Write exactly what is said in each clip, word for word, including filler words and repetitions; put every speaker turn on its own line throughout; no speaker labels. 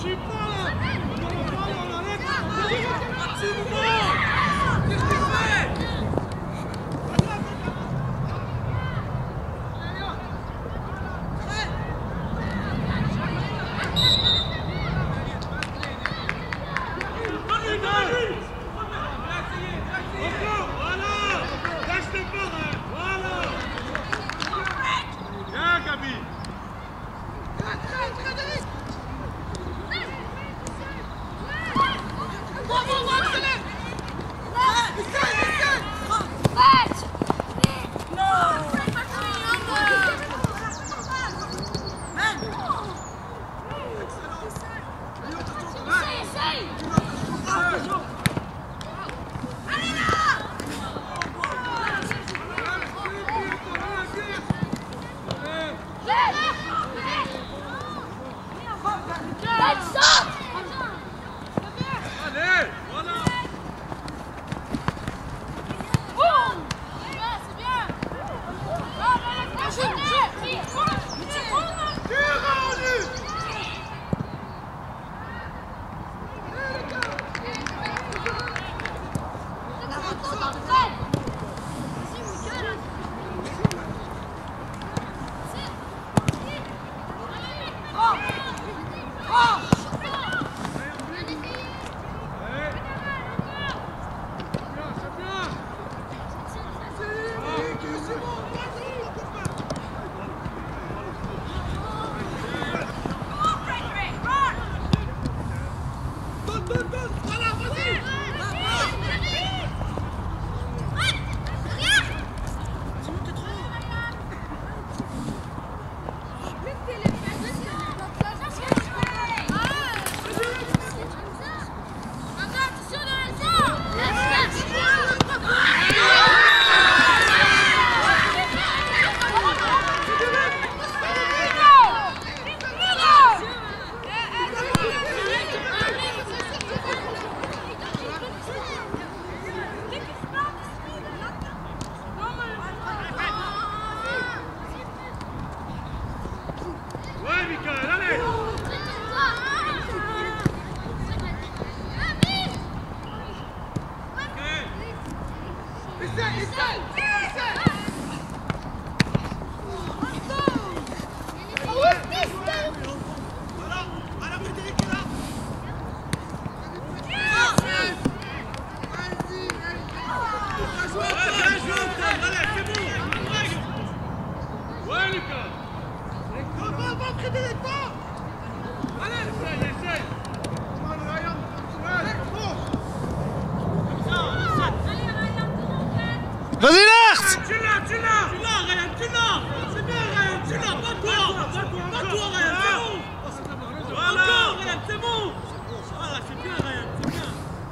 Vas-y Lars!
Tu l'as, tu l'as! Tu l'as, Ryan, tu l'as! C'est bien, Ryan, tu l'as! Pas toi! Pas toi, Ryan, c'est bon! Voilà, Ryan, c'est bon! Voilà, c'est bien, Ryan, c'est bien!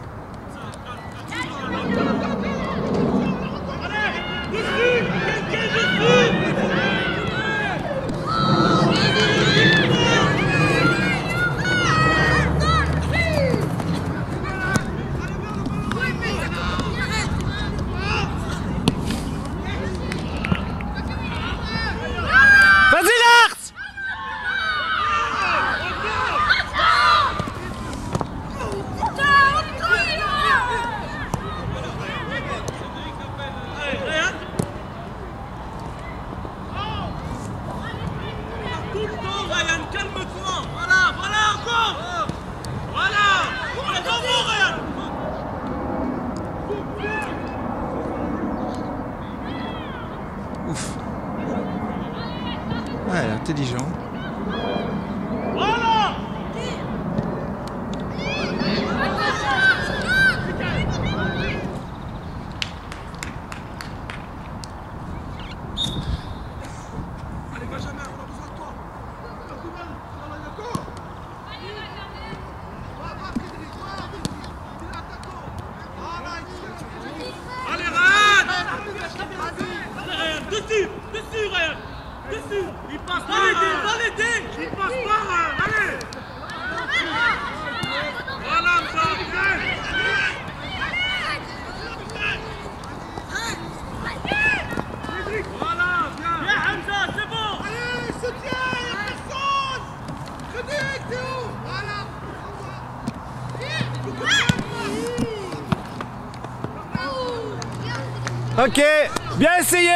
Allez, dessus! Quelqu'un dessus!
Ouais, elle est intelligente.
Voilà. Allez, Benjamin, on a besoin de toi. Allez, Ryan. Allez, Ryan, dessus, dessus, Ryan. Dessus. Il passe pas. Va l'aider, va l'aider. Il passe pas, Ryan. Allez. Voilà, ça, bien. Voilà, bien. Bien, Hamza, c'est bon.
Allez, soutien, il y a personne. Frédéric, t'es où? Voilà. Ok, bien essayé.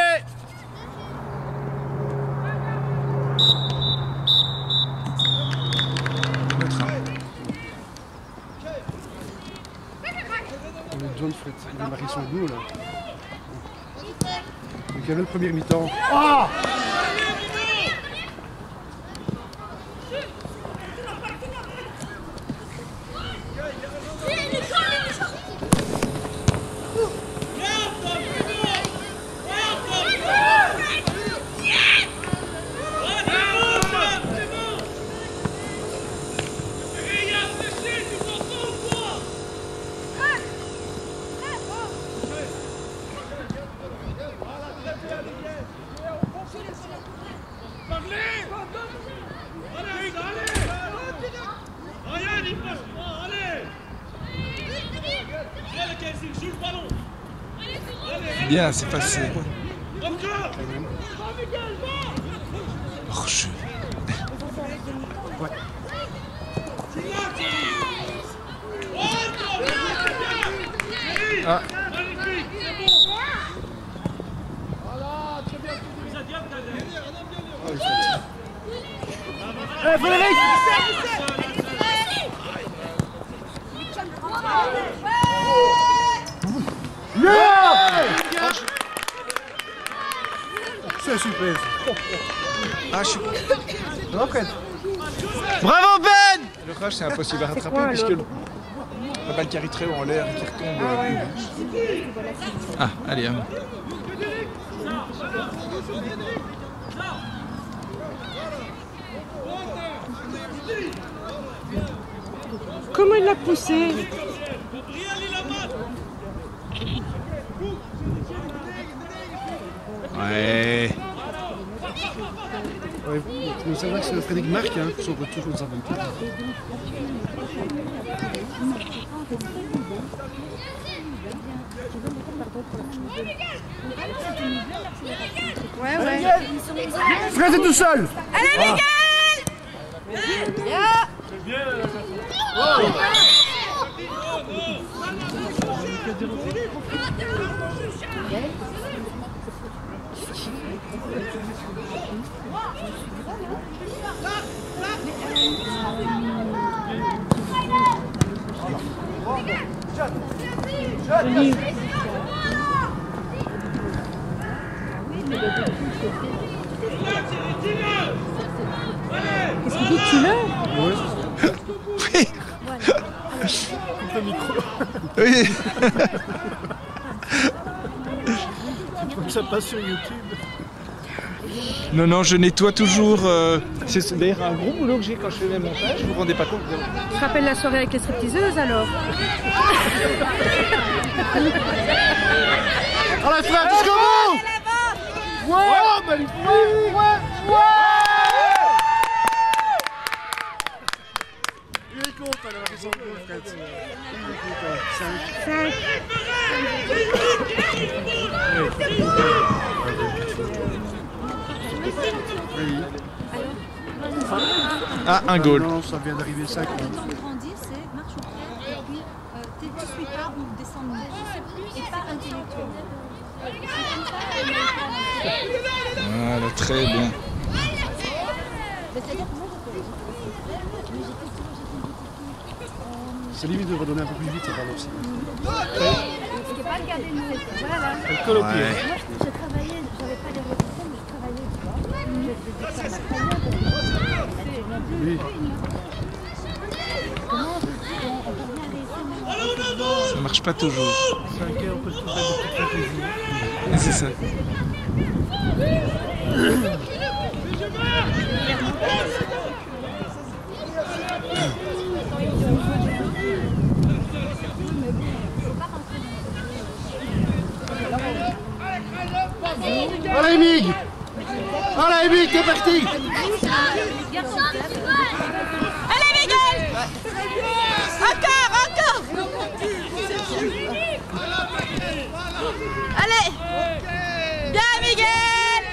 John Fred, il a marqué son goût là. Donc il y avait le premier mi-temps. Ah!
Bien, c'est passé. Hors-jeu.
Ouais.
Ah.
Allez, Frédéric!
C'est super.
Ah, je suis...
Non, Fred.
Bravo Ben! Le rush, c'est impossible à rattraper puisque le... la balle qui arrive très haut en l'air et qui retombe. Ah, allez. Hein.
Comment il l'a poussé?
Ouais.
Ouais, il faut savoir que c'est Frédéric marque hein, sur retour aux aventures.
Ouais, ouais.
Fred est tout seul.
Allez, Miguel! Bien! Qu'est-ce qu'il dit, tu l'as?
Oui.
Le micro.
Oui.
Comme ça passe sur YouTube.
Non, non, je nettoie toujours. Euh... C'est d'ailleurs un gros boulot que j'ai quand je fais mes montages. Vous vous rendez pas compte?
Tu te rappelles la soirée avec les stripteaseuses alors?
Allez frère, jusqu'au bout! Ouais! Oh, magnifique! Ouais! Ouais! Il est content d'avoir fait son goal, Fred. Il est content. cinq.
Ah, un goal.
Non, ça vient d'arriver cinq.
Grandir, c'est marche au pied et puis euh, tu ne suis pas ou descendre et pas intellectuel.
Voilà, très bien.
C'est limite de redonner un peu plus vite, ça parle aussi.
C'est pas regarder une tête. Voilà.
Elle colle au pied.
Ouais.
Moi, je travaillais, j'avais pas les repères, mais je travaillais, tu vois. Je faisais ça ma carrière.
Oui.
Comment on peut bien réussir?
Ça marche pas toujours.
cinq heures, on peut se faire des petites fantaisies.
C'est ça.
Allez, Mig! Allez, Mig, t'es parti!
Allez, Miguel! Encore, encore! Allez! Bien, Miguel!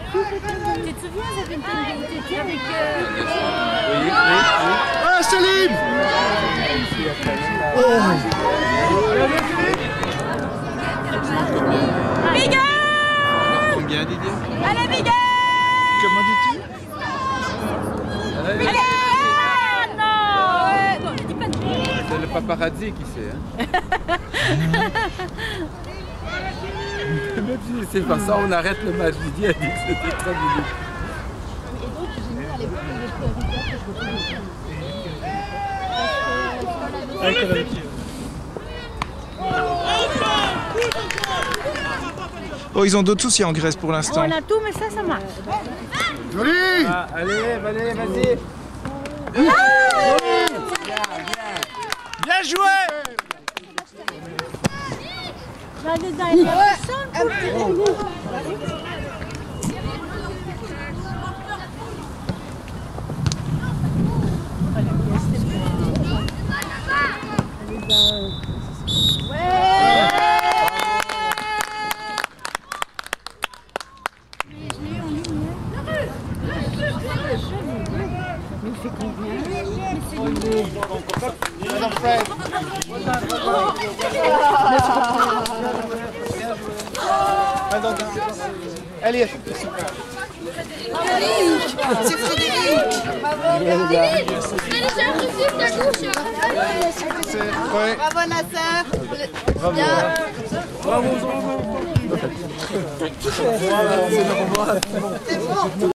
Tu te souviens, ça fait une telle t'étais avec... Euh...
Oui, oui, oui. Ah, Salim! Oh.
Miguel!
Combien, Didier?
Allez, Miguel!
Comment dis-tu?
Allez! Ah, non! Euh, non, je dis pas de Miguel.
C'est le paparazzi qui sait. Hein. Même si c'est pas ça, on arrête le match. Didier a dit que c'était trop minutes.
Et donc, j'ai mis à l'époque les priorités.
Oh, ils ont d'autres soucis en Grèce pour l'instant.
On a tout, mais ça, ça marche.
Joli!
Ah, allez, allez, vas-y.
Ah!
Bien joué!
Va aller dans les personnes.
Allez,
C'est Frédéric.
ouais.
Bravo Nasser.
Bravo.
Bien.
Bravo, bravo.
C'est bon.